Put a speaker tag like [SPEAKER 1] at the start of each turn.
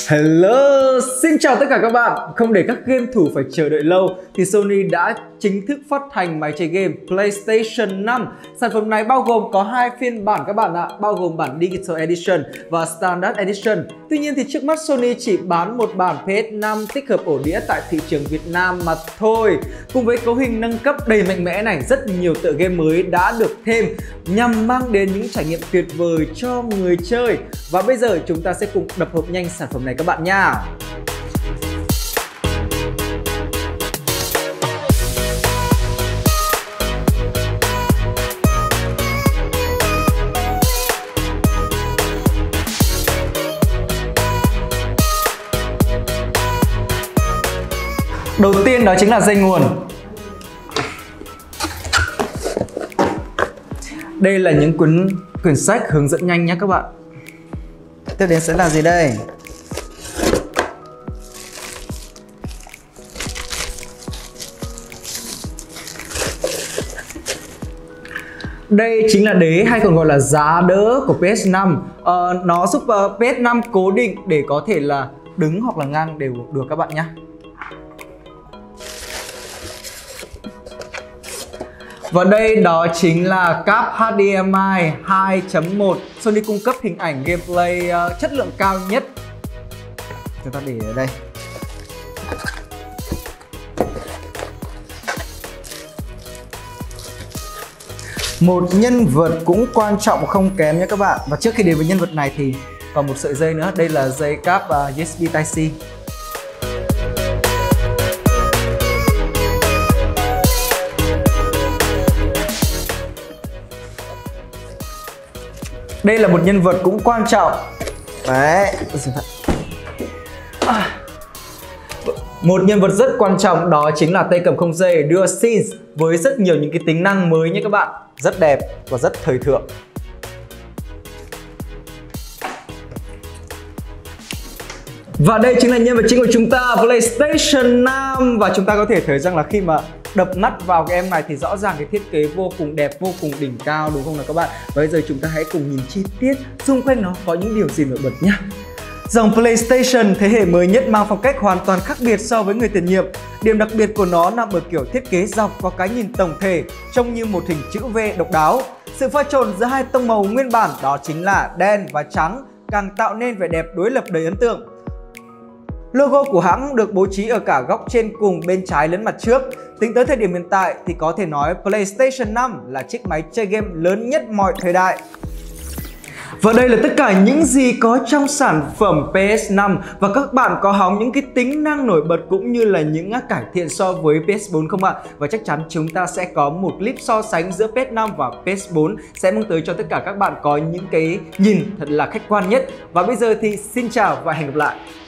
[SPEAKER 1] Hello, xin chào tất cả các bạn. Không để các game thủ phải chờ đợi lâu thì Sony đã chính thức phát hành máy chơi game PlayStation 5. Sản phẩm này bao gồm có hai phiên bản các bạn ạ, bao gồm bản Digital Edition và Standard Edition. Tuy nhiên thì trước mắt Sony chỉ bán một bản PS5 tích hợp ổ đĩa tại thị trường Việt Nam mà thôi. Cùng với cấu hình nâng cấp đầy mạnh mẽ này, rất nhiều tựa game mới đã được thêm nhằm mang đến những trải nghiệm tuyệt vời cho người chơi. Và bây giờ chúng ta sẽ cùng đập hộp nhanh sản phẩm này các bạn nha. Đầu tiên đó chính là dây nguồn. Đây là những quyển sách hướng dẫn nhanh nhé các bạn.
[SPEAKER 2] Tiếp đến sẽ là gì đây?
[SPEAKER 1] Đây chính là đế hay còn gọi là giá đỡ của PS5. Nó giúp PS5 cố định để có thể là đứng hoặc là ngang đều được các bạn nhé. Và đây đó chính là cáp HDMI 2.1. Sony cung cấp hình ảnh gameplay chất lượng cao nhất.
[SPEAKER 2] Chúng ta để ở đây. Một nhân vật cũng quan trọng không kém nhé các bạn. Và trước khi đến với nhân vật này thì còn một sợi dây nữa. Đây là dây cáp USB Type-C.
[SPEAKER 1] Đây là một nhân vật cũng quan trọng.
[SPEAKER 2] Đấy.
[SPEAKER 1] Một nhân vật rất quan trọng đó chính là tay cầm không dây DualSense với rất nhiều những cái tính năng mới nhé các bạn. Rất đẹp và rất thời thượng. Và đây chính là nhân vật chính của chúng ta, PlayStation 5. Và chúng ta có thể thấy rằng là khi mà đập mắt vào cái em này thì rõ ràng cái thiết kế vô cùng đẹp, vô cùng đỉnh cao đúng không nào các bạn? Và bây giờ chúng ta hãy cùng nhìn chi tiết xung quanh nó có những điều gì nổi bật nhé. Dòng PlayStation thế hệ mới nhất mang phong cách hoàn toàn khác biệt so với người tiền nhiệm. Điểm đặc biệt của nó nằm ở kiểu thiết kế dọc có cái nhìn tổng thể, trông như một hình chữ V độc đáo. Sự pha trộn giữa hai tông màu nguyên bản đó chính là đen và trắng càng tạo nên vẻ đẹp đối lập đầy ấn tượng. Logo của hãng được bố trí ở cả góc trên cùng bên trái lẫn mặt trước. Tính tới thời điểm hiện tại thì có thể nói PlayStation 5 là chiếc máy chơi game lớn nhất mọi thời đại. Và đây là tất cả những gì có trong sản phẩm PS5. Và các bạn có hóng những cái tính năng nổi bật cũng như là những cải thiện so với PS4 không ạ? Và chắc chắn chúng ta sẽ có một clip so sánh giữa PS5 và PS4 sẽ mang tới cho tất cả các bạn có những cái nhìn thật là khách quan nhất. Và bây giờ thì xin chào và hẹn gặp lại.